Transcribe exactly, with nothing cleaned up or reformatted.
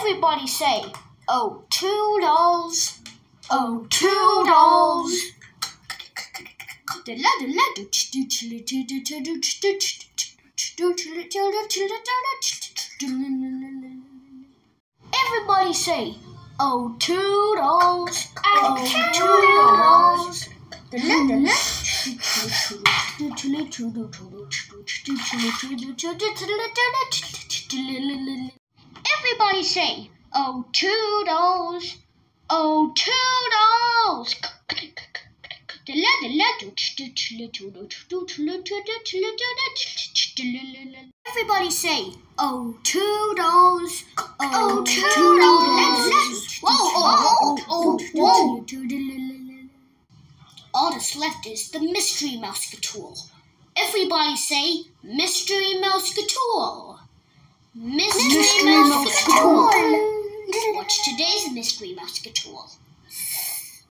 Everybody say, oh, toodles, oh, toodles. Everybody say, oh, toodles, oh, toodles. Everybody say, oh, toodles, oh, toodles. Everybody say, oh, toodles, oh, toodles. Whoa, oh, oh, whoa. All that's left is the Mystery Mousecatool. Everybody say, Mystery Mousecatool. Mystery Mousecatool. What's today's Mystery Mousecatool?